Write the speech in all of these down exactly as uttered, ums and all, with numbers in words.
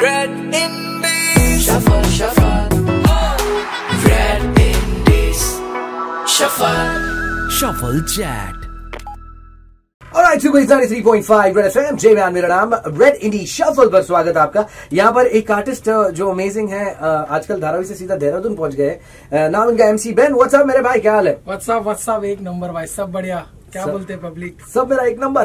Red Indies Shuffle, shuffle Red Indies Shuffle Shuffle Chat. Alright, super तिरासी point five Red FM, Jai man मेरा नाम, red इंडी shuffle पर स्वागत आपका। यहाँ पर एक आर्टिस्ट जो अमेजिंग है, आजकल धारावी से सीधा देहरादून पहुंच गए, नाम इनका एमसी बेन। व्हाट्सअप मेरे भाई, क्या हाल है? व्हाट्सअप व्हाट्सअप एक नंबर भाई, सब बढ़िया। क्या सब, बोलते हैं पब्लिक? सब मेरा एक नंबर।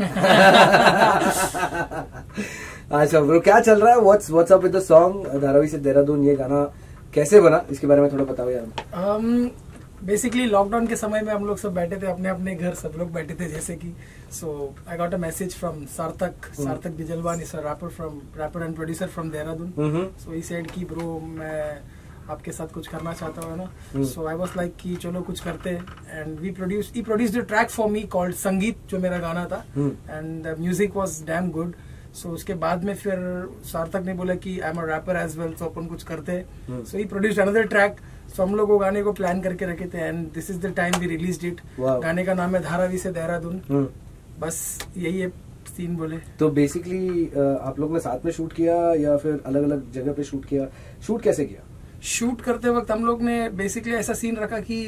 अच्छा ब्रो, क्या चल रहा है? What's what's up with the song Dharavi से देहरादून, ये गाना कैसे बना, इसके बारे में थोड़ा बताओ यार। um, बेसिकली लॉकडाउन के समय में हम लोग सब बैठे थे अपने अपने घर, सब लोग बैठे थे जैसे कि। So I got a message from Sarthak Sarthak Bijalwan, is a rapper from rapper and producer from Dehradun. So he said कि ब्रो मैं आपके साथ कुछ करना चाहता हूँ ना। सो आई वाज लाइक कि चलो कुछ करते हैं। And we produce he produced a track for me called Sangeet, जो मेरा गाना था। And the music was damn good. So so, उसके बाद में फिर सार्थक ने बोला कि I am a rapper as well, so अपन कुछ करते हैं। So he produced another track. So हम लोग वो गाने को प्लान करके रखे थे and this is the time we released it. गाने का नाम है धारावी से देहरादून। hmm. बस यही है सीन बोले तो। बेसिकली आप लोग ने साथ में शूट किया या फिर अलग अलग जगह पे शूट किया? शूट कैसे किया? शूट करते वक्त हम लोग ने बेसिकली ऐसा सीन रखा कि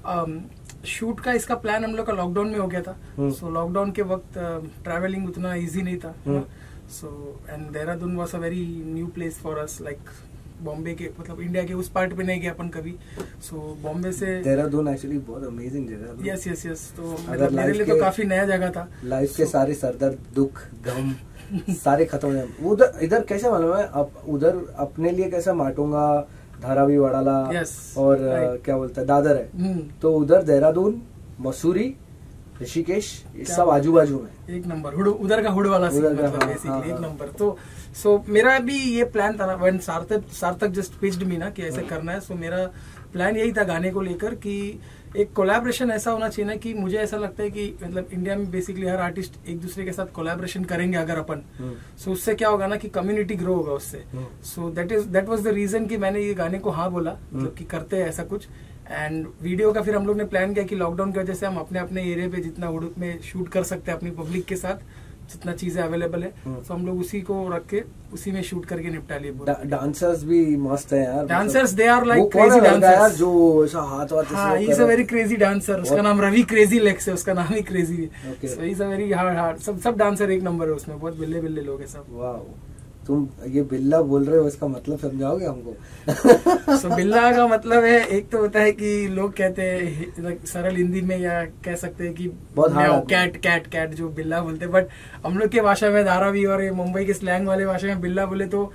शूट का इसका प्लान हम लोग का लॉकडाउन में हो गया था। सो लॉकडाउन के वक्त ट्रैवलिंग उतना इजी नहीं था। So and Dehradun was a very new place for us, like Bombay के, मतलब इंडिया के उस पार्ट पे नहीं गए अपन कभी। सो so, बॉम्बे से देहरादून एक्चुअली बहुत अमेजिंग जगह है। यस यस यस तो मतलब मेरे लिए तो काफी नया जगह था। लाइफ so, के सारे सरदर्द, दुख, गम सारे खत्म हो जाए। उधर इधर कैसे मालूम है आप, उधर अपने लिए कैसा माटूंगा, धारावी, वड़ाला yes, और right. क्या बोलता है दादर है। hmm. तो उधर देहरादून, मसूरी, ऋषिकेश, ये सब आजू बाजू में एक नंबर हुड, उधर का हुड वाला सीन, मतलब हाँ, बेसिकली हाँ, एक नंबर। तो सो so, मेरा भी ये प्लान था ना, व्हेन सार्थक सार्थक जस्ट पिच्ड मी ना कि ऐसे हाँ. करना है। सो so, मेरा प्लान यही था गाने को लेकर कि एक कोलैबोरेशन ऐसा होना चाहिए ना कि मुझे ऐसा लगता है कि मतलब इंडिया में बेसिकली हर आर्टिस्ट एक दूसरे के साथ कोलैबोरेशन करेंगे अगर अपन। सो so, उससे क्या होगा ना कि कम्युनिटी ग्रो होगा उससे। So that is that was the reason कि मैंने ये गाने को हाँ बोला, मतलब कि करते हैं ऐसा कुछ। एंड वीडियो का फिर हम लोग ने प्लान किया कि लॉकडाउन की वजह से हम अपने अपने एरिया पे जितना उड़ूप में शूट कर सकते हैं अपनी पब्लिक के साथ, जितना चीजें अवेलेबल है, तो हम लोग उसी को रख के उसी में शूट करके निपटा लिए। डांसर्स भी मस्त है यार, dancers they are like crazy dancers, जो ऐसा हाथ वाथ हाँ, he is a very crazy dancer. उसका नाम रवि क्रेजी लेक्स है, उसका नाम ही क्रेजी है। So he is a very hard hard सब सब डांसर एक नंबर है उसमें, बहुत बिल्ले बिल्ले लोग हैं सब। वाह, तुम ये बिल्ला बोल रहे हो, इसका मतलब समझाओगे हमको? so, बिल्ला का मतलब है, एक तो होता है कि लोग कहते हैं सरल हिंदी में, या कह सकते हैं कि कैट कैट कैट जो बिल्ला बोलते हैं, बट हम लोग के भाषा में धारावी और मुंबई के स्लैंग वाले भाषा में बिल्ला बोले तो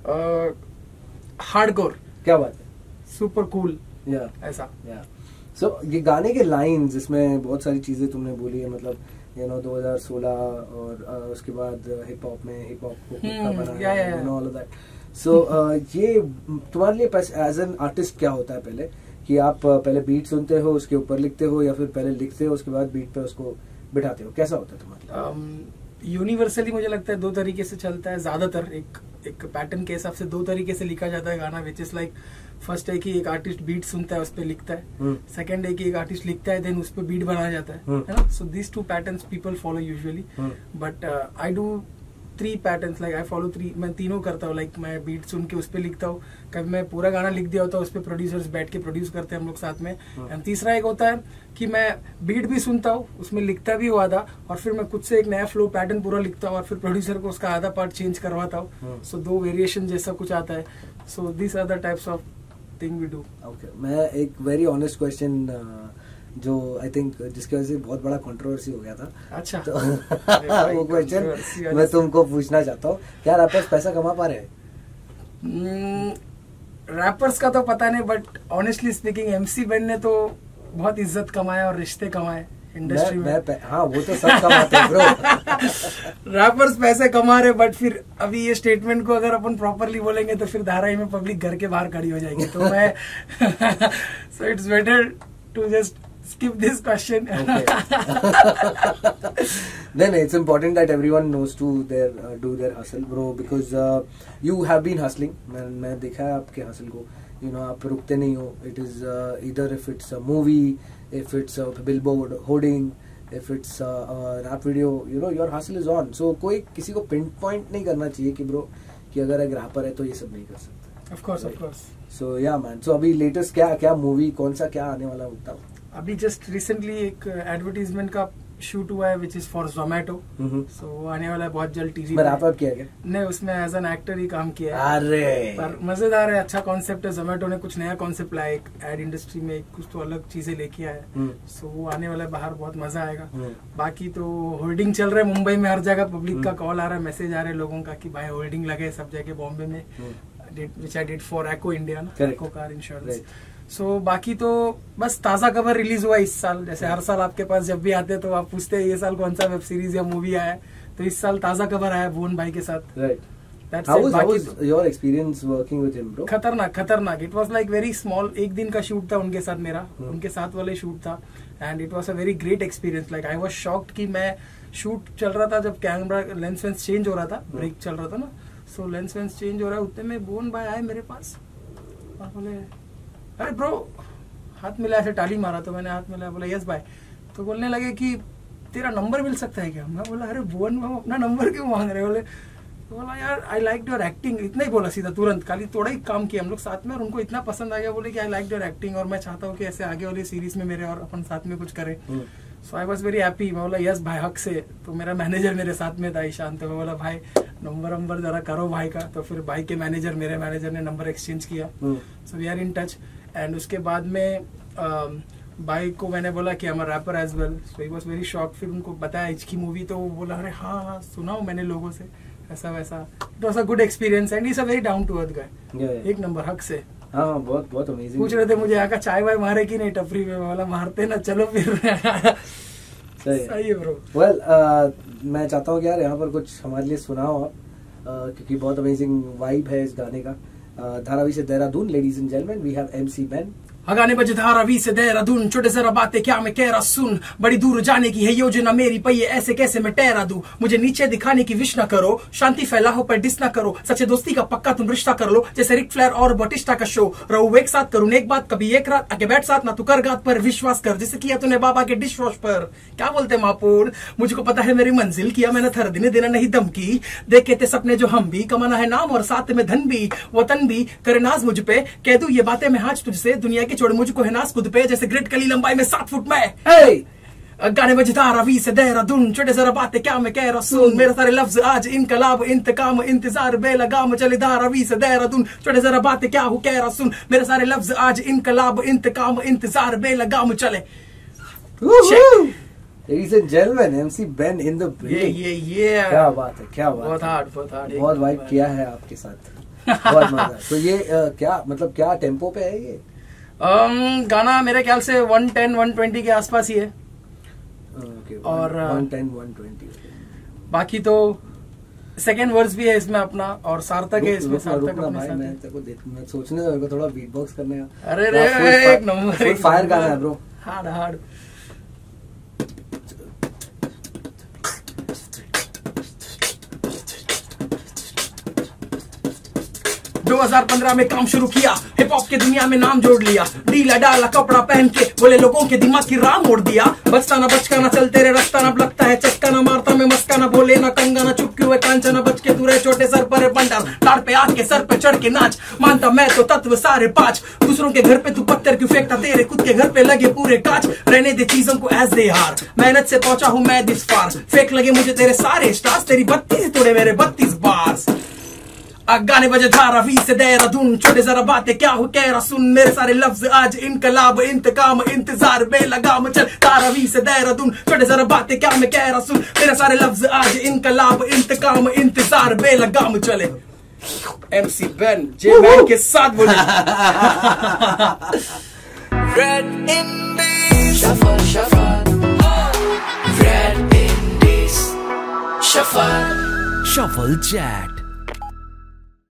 हार्डकोर। क्या बात है, सुपर कूल या ऐसा। सो so, ये गाने के लाइंस, इसमें बहुत सारी चीजें तुमने बोली है, मतलब यू नो दो हज़ार सोलह और uh, उसके बाद हिप हॉप में हिप हॉप को बनाया, you know all of that. So ये तुम्हारे लिए एज एन आर्टिस्ट क्या होता है पहले, कि आप पहले बीट सुनते हो उसके ऊपर लिखते हो, या फिर पहले लिखते हो उसके बाद बीट पे उसको बिठाते हो, कैसा होता है तुम्हारे? यूनिवर्सली मुझे लगता है दो तरीके से चलता है ज्यादातर। एक एक पैटर्न के हिसाब से दो तरीके से लिखा जाता है गाना, विच इज लाइक फर्स्ट है कि एक आर्टिस्ट बीट सुनता है उस पर लिखता है, सेकंड है कि एक आर्टिस्ट लिखता है देन उस पर बीट बनाया जाता है, है ना। So this two patterns people follow usually, but I do three patterns, like I follow three. मैं तीनों करता हूँ, लाइक like, मैं बीट सुन के उस पर लिखता हूँ, कभी मैं पूरा गाना लिख दिया होता है, उस पर प्रोड्यूसर्स बैठ के प्रोड्यूस करते हैं हम लोग साथ में। एंड तीसरा एक होता है कि मैं बीट भी सुनता हूँ, उसमें लिखता भी हूँ आधा, और फिर मैं खुद से एक नया फ्लो पैटर्न पूरा लिखता हूँ और फिर प्रोड्यूसर को उसका आधा पार्ट चेंज करवाता हूँ। सो दो वेरिएशन जैसा कुछ आता है। So this are the types of thing we do. Okay, मैं एक वेरी ऑनेस्ट क्वेश्चन जो आई थिंक जिसकी वजह से बहुत बड़ा कंट्रोवर्सी हो गया था, अच्छा तो वो क्वेश्चन मैं तुमको पूछना चाहता हूँ, क्या रैपर्स पैसा कमा पा रहे हैं? रैपर्स का तो पता नहीं, but honestly speaking MC Ben ने तो बहुत इज्जत कमाया और रिश्ते कमाए इंडस्ट्री में। मैं, हाँ वो तो सब कमाते हैं ब्रो। रैपर्स पैसे कमा रहे, बट फिर अभी ये स्टेटमेंट को अगर अपन प्रॉपरली बोलेंगे तो फिर धारावी में पब्लिक घर के बाहर खड़ी हो जाएगी। तो मैं so it's better to just skip this question. Okay. Then it's important that everyone knows to their uh, do their hustle, bro, because uh, you have been hustling. मैं मैं देखा है आपके hustle को, you know आप रुकते नहीं हो. It is uh, either if it's a movie, if it's a billboard hoarding, if it's a, a rap video, you know your hustle is on. So कोई किसी को pinpoint नहीं करना चाहिए कि bro कि अगर एक रैपर है तो ये सब नहीं कर सकता। Of course of course. So yeah man, सो अभी लेटेस्ट क्या क्या मूवी कौन सा क्या आने वाला होता है? अभी जस्ट रिसेंटली एक एडवर्टीजमेंट का शूट हुआ है which is for Zomato, so वो आने वाला है बहुत जल्द टीवी में। रैप अप किया क्या? नहीं, उसमें एज एन एक्टर ही काम किया है। अरे पर मजेदार है, अच्छा कॉन्सेप्ट है। जोमेटो ने कुछ नया कॉन्सेप्ट लाया, एक एड इंडस्ट्री में कुछ तो अलग चीजें लेके आया है। सो वो आने वाला है बाहर, बहुत मजा आएगा। बाकी तो होल्डिंग चल रहा है मुंबई में, हर जगह पब्लिक का कॉल आ रहा है, मैसेज आ रहे हैं लोगों का कि भाई होल्डिंग लगे सब जगह बॉम्बे में, which I did for Acko India ना, Acko car insurance. So so, बाकी तो बस ताजा खबर रिलीज हुआ इस साल। जैसे हर साल आपके पास जब भी आते हैं तो आप पूछते हैं ये साल कौन सा वेब सीरीज या मूवी आया है, तो इस साल ताजा खबर आया भुवन भाई के साथ। Right. How was, how was your experience working with him, bro? खतरनाक खतरनाक। It was like very small, एक दिन का शूट था उनके साथ मेरा, hmm. उनके साथ वाले शूट था, and it was a very great experience. Like I was shocked कि मैं शूट चल रहा था, जब कैमरा लेंस वेंस चेंज हो रहा था, ब्रेक hmm. चल रहा था ना, सो लेंस वेंस चेंज हो रहा है, उतने में भुवन भाई आए मेरे पास और बोले अरे ब्रो, हाथ मिला, ऐसे टाली मारा तो मैंने हाथ मिलाया, बोला यस भाई। तो बोलने लगे कि तेरा नंबर मिल सकता है क्या? मैं बोला अरे भुवन भाई अपना नंबर क्यों मांग रहे? बोले तो बोला यार आई लाइक योर एक्टिंग, इतना ही बोला सीधा, तुरंत, खाली थोड़ा ही काम किया हम लोग साथ में और उनको इतना पसंद आ गया, बोले कि आई लाइक योर एक्टिंग और मैं चाहता हूँ कि ऐसे आगे वाली सीरीज में मेरे और अपन साथ में कुछ करें। So I was very happy. मैं बोला यस भाई, हक से। तो मेरा मैनेजर मेरे साथ में था ईशान, तो मैं बोला भाई नंबर वंबर जरा करो भाई का। तो फिर भाई के मैनेजर मेरे मैनेजर ने नंबर एक्सचेंज किया, so we are in touch. And उसके बाद में भाई को मैंने बोला कि I am a rapper as well, so he was very shocked. फिर उनको बताया इसकी मूवी, तो वो बोला अरे हाँ हाँ सुना हूँ मैंने लोगों से, ऐसा वैसा। It was a good experience and he is a very down to earth guy, एक नंबर, हक से। हाँ बहुत बहुत अमेजिंग। पूछ रहे थे मुझे यहाँ का चाय वाय मारे कि नहीं टपरी में, बोला मारते ना, चलो फिर। सही है ब्रो। वेल मैं चाहता हूँ कि यार यहाँ पर कुछ हमारे लिए सुनाओ आप, uh, क्योंकि बहुत अमेजिंग वाइब है इस गाने का। uh, धारावी से Dehradun, ladies and gentleman, we have MC Ben. गाने बजे धारावी से देहरादून, छोटे जरा बातें क्या मैं कह रहा सुन, बड़ी दूर जाने की है योजना मेरी, पहिए ऐसे कैसे मैं टहरा दूं, मुझे नीचे दिखाने की विश न करो, शांति फैलाओ पर डिस न करो, सच्चे दोस्ती का पक्का तुम रिश्ता कर लो, जैसे रिक फ्लेयर और बटिस्टा का शो, रहो एक साथ करूं एक बात, कभी एक रात आके बैठ साथ ना, तू कर गात पर विश्वास कर, जैसे किया तूने बाबा के डिश वॉश पर। क्या बोलते मापूर, मुझको पता है मेरी मंजिल, किया मैंने थर दिन देना नहीं धमकी, देखे थे सपने जो हम भी, कमाना है नाम और साथ में धन भी, वतन भी, करे नाज मुझ पे, कह दूं ये बातें मैं आज तुझसे, दुनिया छोड़ मुझको है नास खुद पे, जैसे ग्रिड कली लंबाई में सात फुट में। hey! गाने बजे धारावी से देहरादून, छोटे जरा बातें क्या मैं कह रहा सुन, मेरे सारे लफ्ज आज इनकलाब इंतकाम इंतजार बेलगाम, चले धारावी से देहरादून, छोटे जरा बातें क्या हूँ कह रहा सुन, मेरे सारे लफ्ज आज इनकलाब इंतकाम इंतजार बेलगाम चले। Ladies and gentlemen, M C Ben in the building. ये ये ये क्या बात है, क्या बात, बहुत हार्ड बहुत हार्ड, बहुत वाइब किया है आपके साथ, बहुत मजा। तो ये uh, क्या मतलब क्या टेम्पो पे है ये? um, गाना मेरे ख्याल से वन टेन वन ट्वेंटी के आसपास ही है। okay, और वन टेन वन ट्वेंटी बाकी तो सेकेंड वर्स भी है इसमें अपना, और सार्थक है इसमें, सार्थक अपने भाई, साथ मैं तेरे को देख, मैं सोचने दो, मेरे को थोड़ा बीट बॉक्स करने का। अरे रे एक नंबर, फायर गाना है ब्रो, हार्ड हार्ड। दो हज़ार पंद्रह में काम शुरू किया, हिप हॉप के दुनिया में नाम जोड़ लिया, ढीला डाला कपड़ा पहन के बोले लोगों के दिमाग की राह मोड़ दिया, बचता ना बचका ना चलते रे रास्ता ना लगता है चक्का ना मारता में मस्का ना बोले ना कंगा ना चुप क्यों है कांचा ना बच के दूर छोटे सर पर बंडर लाड़ पे आके सर पे चढ़ के नाच, मानता मैं तो तत्व सारे पांच, दूसरों के घर पे तू पत्थर क्यों फेंकता, तेरे खुद के घर पे लगे पूरे कांच, रहने दे चीजों को एज दे हार, मेहनत से पहुंचा हूं मैं दिस पार, फेक लगे मुझे तेरे सारे स्टार्स, तेरी बत्तीस तोड़े मेरे बत्तीस बार्स। गाने बजे धारावी से देहरादून, छोटे जरा बातें क्या हो कह रहा सुन, मेरे सारे लफ्ज आज इनकलाब इंतकाम इंतजार बेलगाम चल, धारावी से देहरादून, छोटे जरा बातें क्या मैं कह रहा सुन, मेरे सारे लफ्ज आज इनकलाब इंतकाम इंतजार बेलगाम चले। एमसी बेन जे मैन के साथ बोले। Red Indies shuffle shuffle, Red Indies shuffle shuffle chat.